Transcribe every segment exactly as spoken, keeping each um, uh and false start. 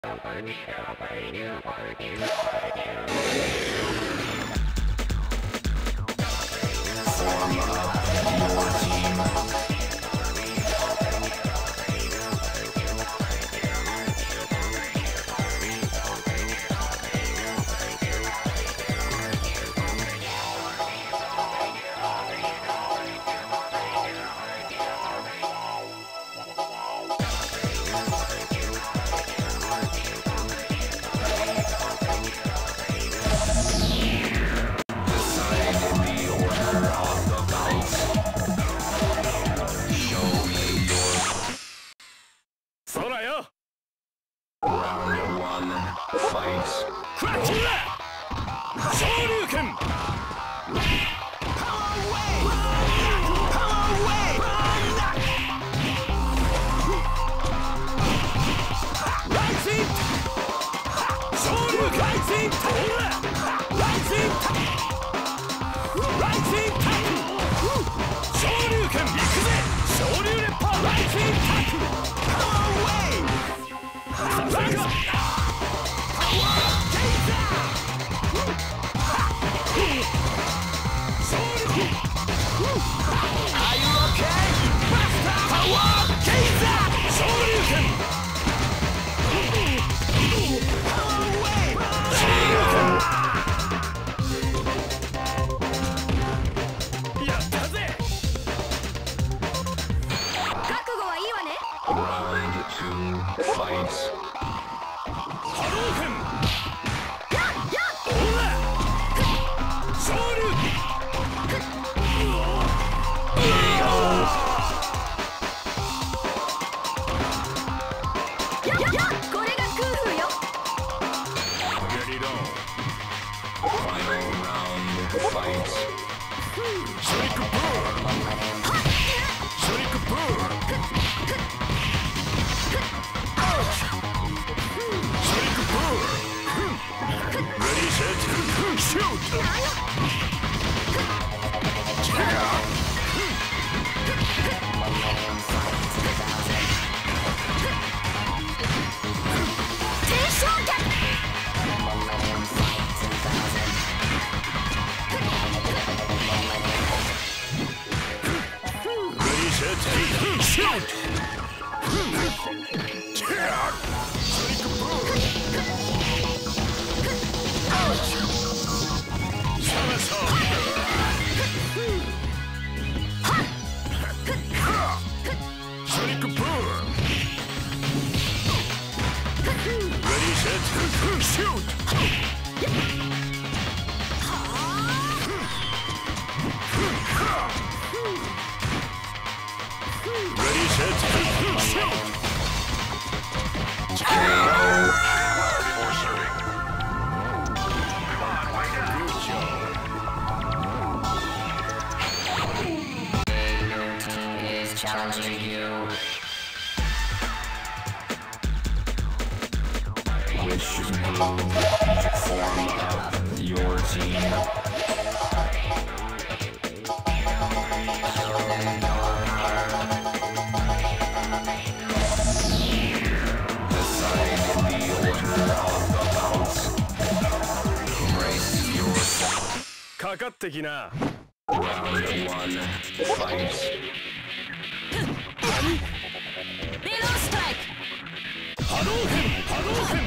Challenging you. Which move form of your team? Decide the order of the bouts. Brace yourself. かかってきな。 Round one, fight. Below strike! Hadouken! Hadouken!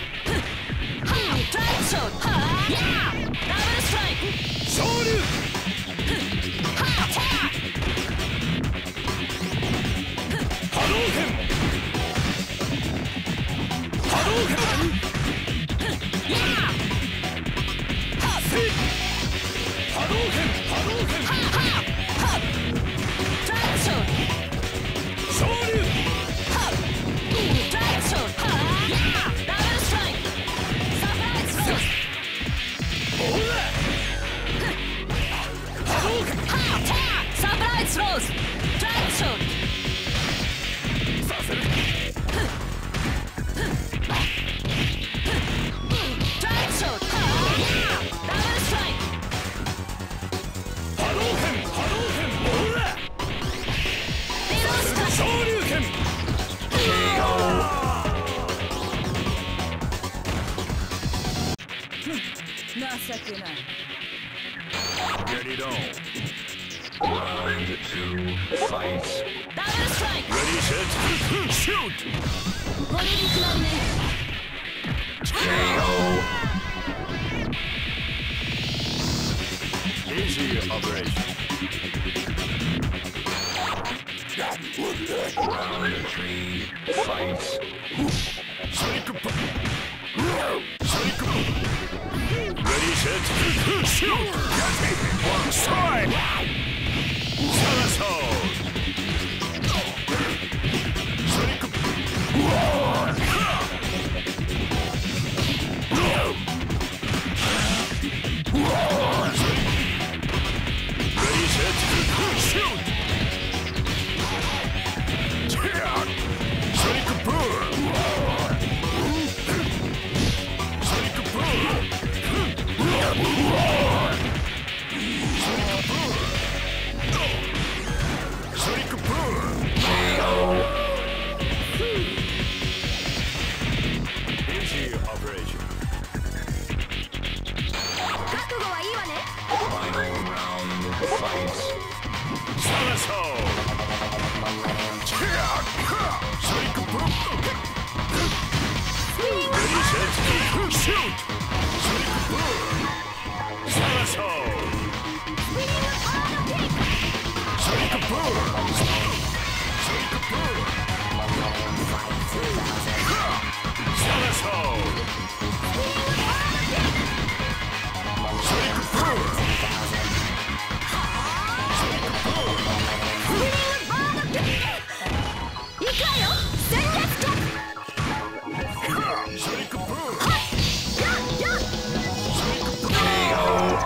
Drive shot! Yeah! Double strike! Shoryuken! Attack! Hadouken! Hadouken! Yeah! Hadouken! Hadouken! Drive shot! Shoryuken! Drive shot! Yeah! Double strike! Surprise throw! Hadouken! Attack! Surprise throws! Drive shot! させる Drive shot! Yeah! Double strike! Hadouken! 情けない。 Get it on. Round two, fight. ダブルストライク。 Ready, set, shoot. これに決まるね。 K O. Easy operation. Round three, fight. Sonic boom. Sonic boom. Ready, set, shoot. Got me. One strike. Salaso. Sonic boom. Ready, set, shoot. Sonic boom. Sonic boom. Sonic boom. K O. Easy operation. 覚悟はいいわね。 Final round, fight. Salaso. Sonic boom. Ready, set, shoot. Sonic boom. Salaso. Sonic boom. Sonic boom. Salaso. Sonic boom. Sonic boom. 行くわよ。戦列脚。 Sonic boom. やっやっ。 Sonic boom. K O.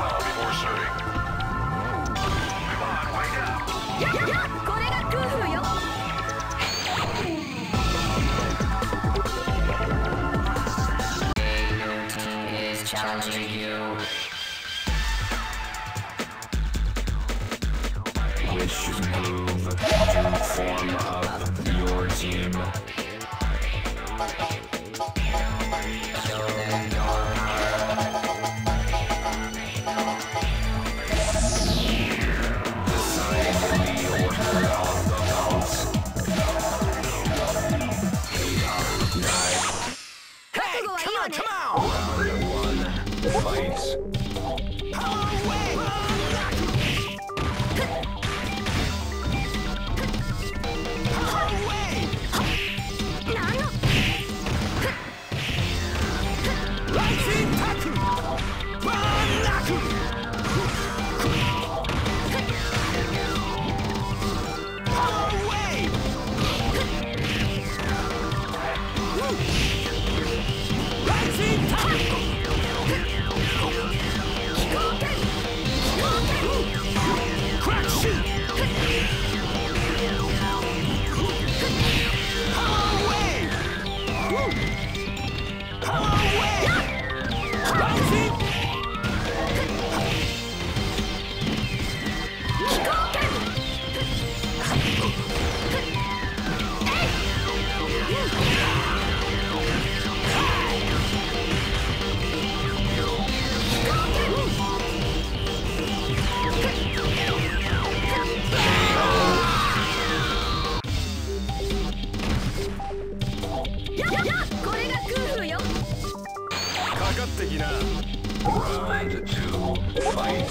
やっやっ。これが空風よ。 Is challenging you. Which move you form up your team? Show them your Decide the order of the bouts. Eight up, nine. 覚悟はいいわね。 Round one, fight. Round two, fight.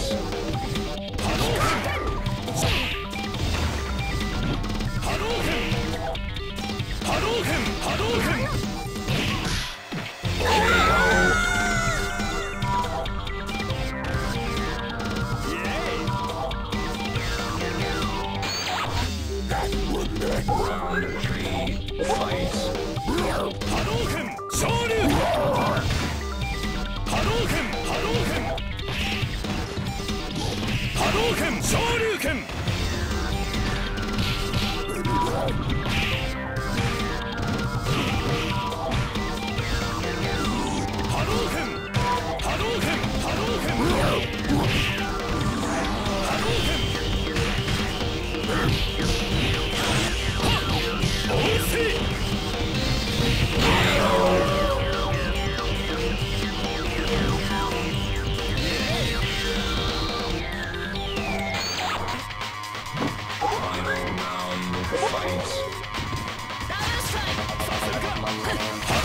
Round three, fight. Hadouken! Shoryuken! Hadouken! Hadouken! Hadouken! Shoryuken!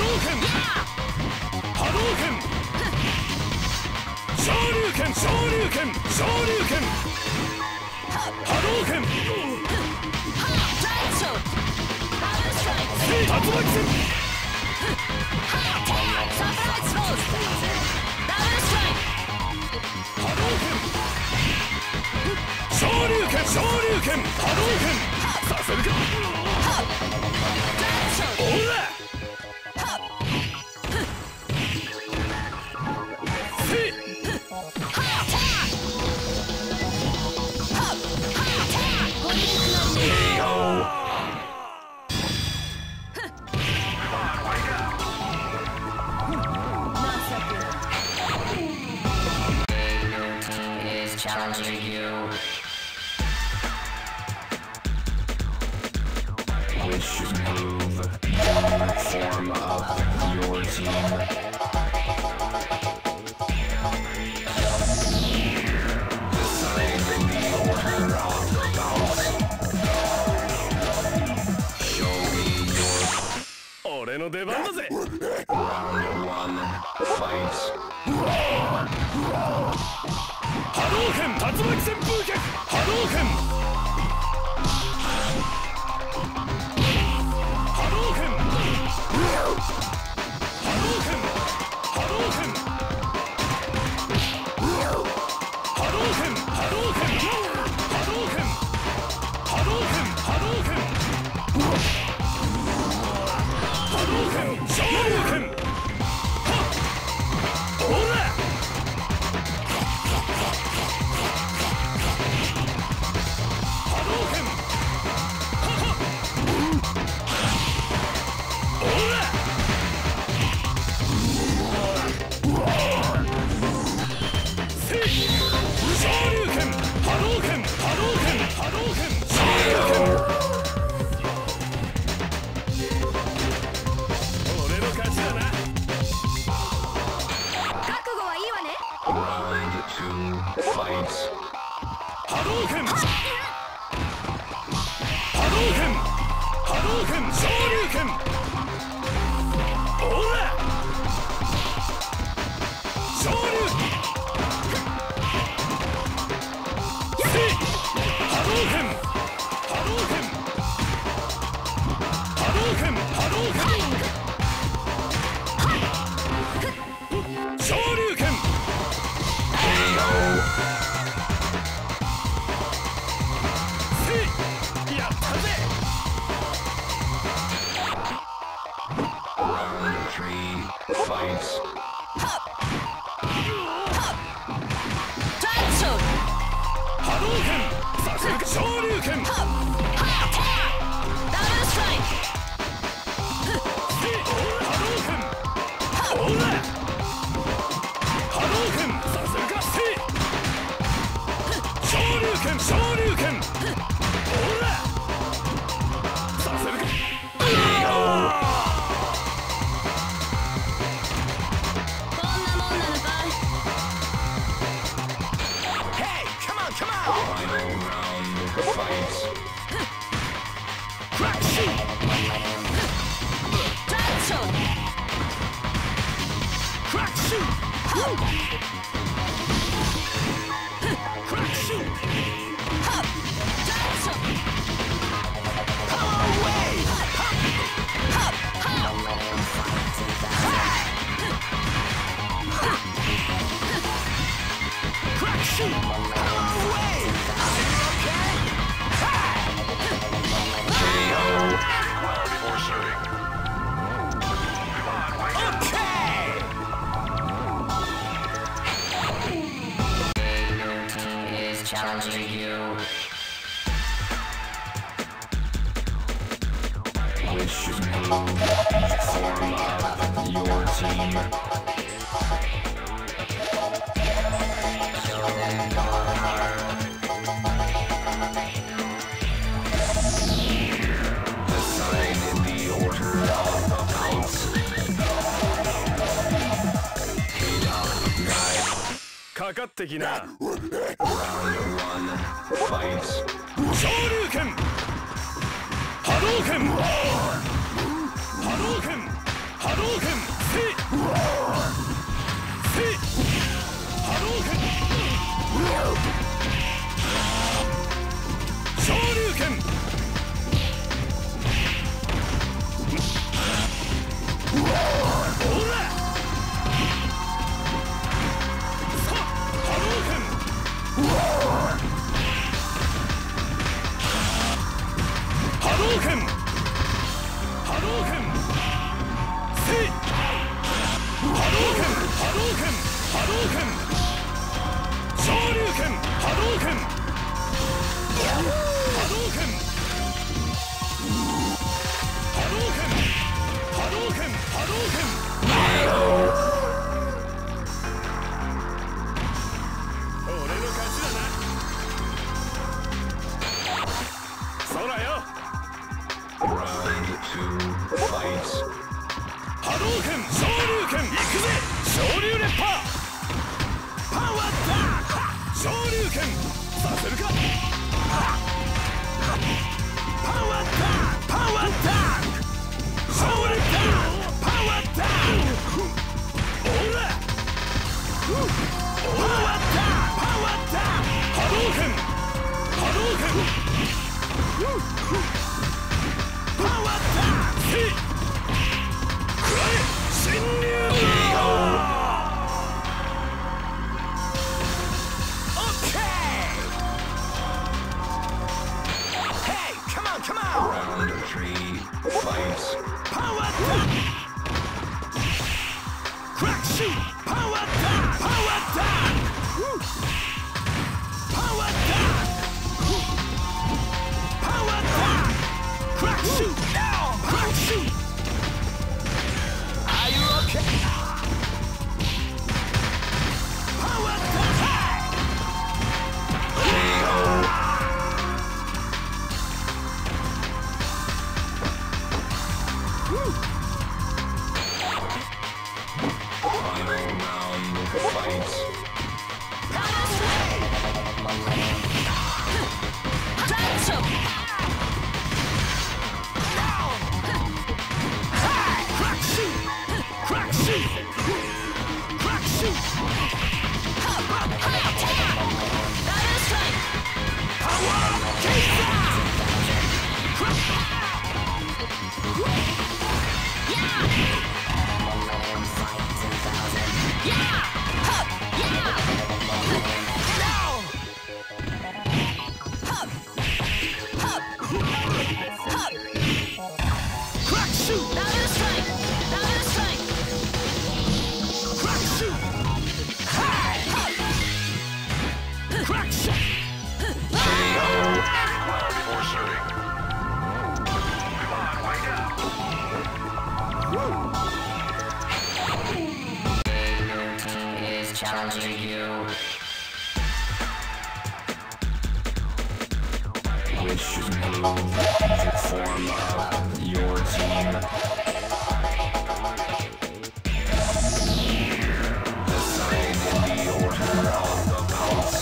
拳波動拳昇竜拳昇竜拳昇竜拳波動拳竜巻戦昇竜拳昇竜拳波動拳させるかおらせい challenging you. Which move will form up your team? Decide the order of the bouts. Show me your 俺の出番だぜ round one fight. 波動拳竜巻旋風脚波動拳波動拳波動拳波動拳波動拳波動拳波動拳波動拳波動拳波動拳昇竜拳ほら波動拳波動拳波動拳昇竜拳おら昇竜せい波動拳波動拳波動拳波動拳昇竜拳やったぜ Round three fights. 波動拳させるか昇竜拳ダブルストライ波動拳おら波動拳させるかせい昇竜拳昇竜拳おらさせるかこんなもんなのかい Hey, come on, come on! Final round fights. Crack shoot! ダッショ Crack shoot! Crack shoot! ダッショ Power wave! Crack shoot! Power wave! Okay? Round before starting. Okay! Your team is challenging you. Which move form up your team? Show them your heart. Decide the order of the bouts. Hit up, guide. かかってきな Round one fights. 昇竜拳波動拳波動拳波波動拳せいせい波動拳昇竜拳ほらさあ波動拳波動拳波動拳せい波動拳波動拳波動拳昇竜拳波動拳波動拳波動拳波動拳波動拳俺の勝ちだな。そらよ。 Round two, fight. 波動拳昇竜拳いくぜ昇竜烈波パワーダー昇竜拳させるかパワーダーパワーダー昇竜拳パワーダーほらパワーダーパワーダー波動拳波動拳パワーダーせい侵入 Round three, fight. Power down! Crack shoot! Power down! Power down! Power down! Power down! Crack shoot! Now! Crack shoot! Are you okay? Power down! K O. Final round, fight. Crack shoot! Crack shoot! Crack shoot! Power Kaiser! Crack shoot! Crack shoot! Crack shoot! Before serving. Come on, wake up. Is challenging you. Which move to form up your team? Decide in the order of the bounce.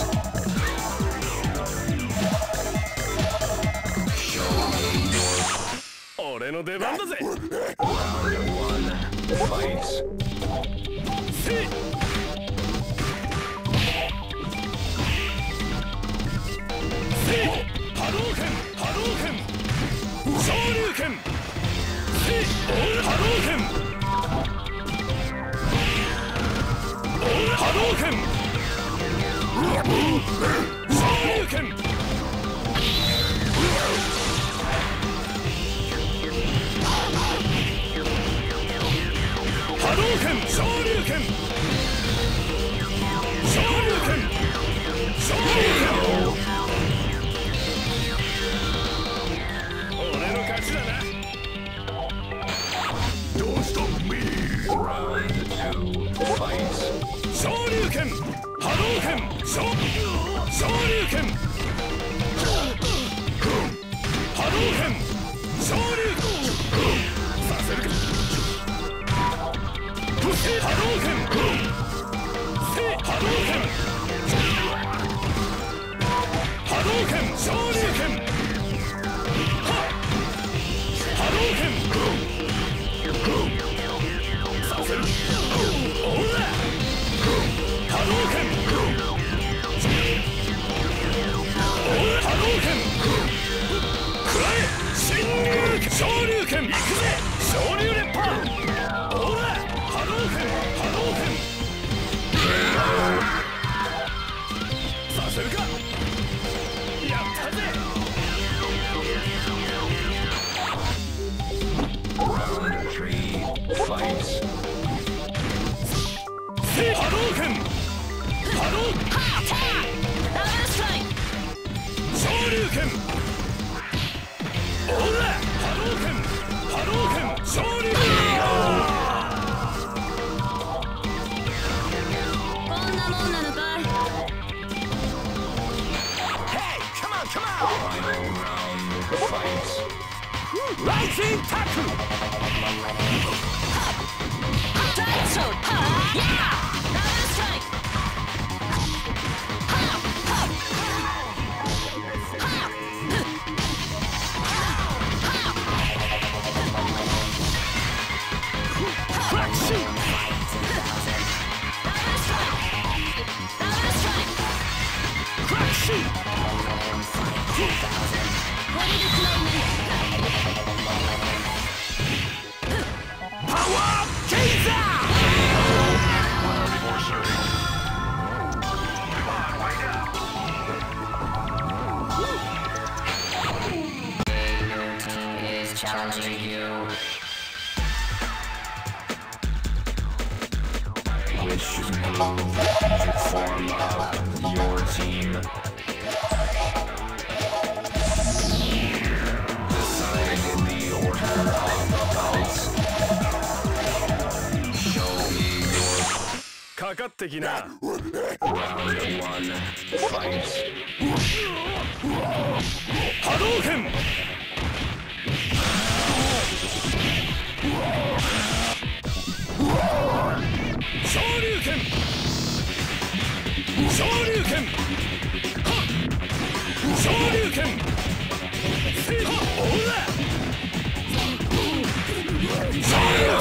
Show me your 俺の出番だぜ round one, fight. せいせい波動拳波動拳昇竜拳せい波動拳波動拳昇竜拳波動拳昇竜拳昇竜拳昇竜拳俺の勝ちだな Don't stop me! Round two, fight. 昇竜拳波動拳昇昇竜拳波動拳昇竜させるか波動拳せ波動拳波動拳昇竜拳波動拳せる。オーラ波動拳。オーラ波動拳。くらえ侵入拳。昇竜拳。いくぜ昇竜烈波。オーラ波動拳波動拳。させるか。やったぜ。 Round three, fight. 波動拳波動はっダブルストライク。 昇竜拳。オーラ波動拳波動拳昇竜拳。 こんなもんなのかい。 Hey, come on, come on. Final round, fight. Rising tackle. トライショー。はっやーダブルストライク。はっはっはっクラッシュ。 ダブルストライク。ダブルストライク。 クラッシュ。 ゴリルクライメント。 パワーチェイザー。 Is challenging you. Which move to form up your team? Decide in the order of belts. Show me your かかってきな。 round one, fight. 波動拳。昇竜拳。昇竜拳。はっ昇竜拳。せいはっオーラ昇竜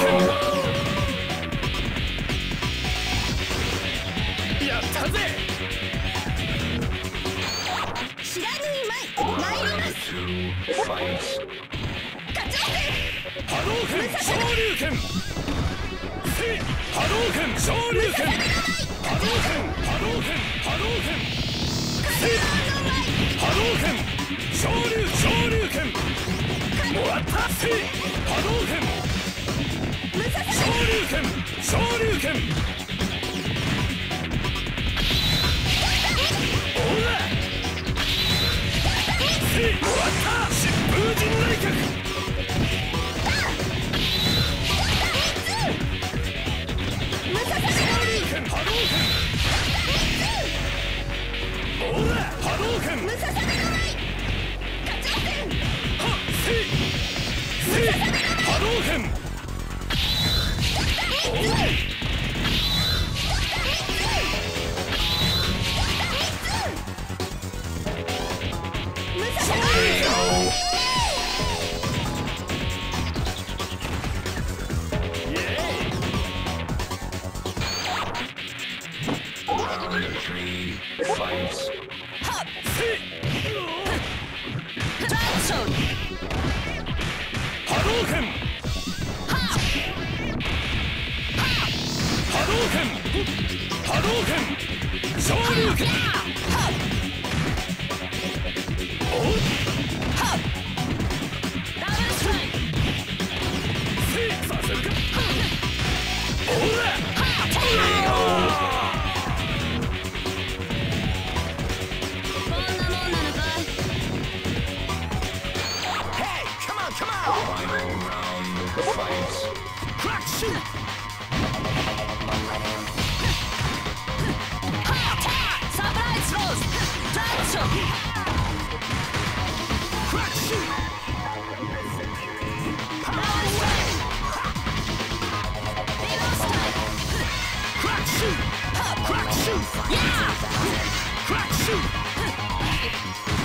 拳。やったぜ。 知らぬいまい参ります。 Two, fight. 課長戦。 波動拳昇竜拳。せい波動拳昇竜拳。波動拳波動拳波動拳。せい波動拳昇竜昇竜拳。もらった。せい波動拳昇竜拳昇竜拳。オーラせいもらった。疾風陣内閣。波動拳オーラ波動拳ムササビの舞課長戦はっせいせい波動拳オーラムササビ Round three, fight. はっせいトライショー。 波動拳はっ波動拳波動拳昇竜拳はっおうはっダブルストライク。 せいさせるかオーラこんなもんなのかい。 Hey, come on, come on! Final round, fight. Crack shoot! サプライズローズトライショー。 Crack shoot! ダブルストライク。リバースタイル。 Crack shoot! Crack shoot! やー Crack shoot!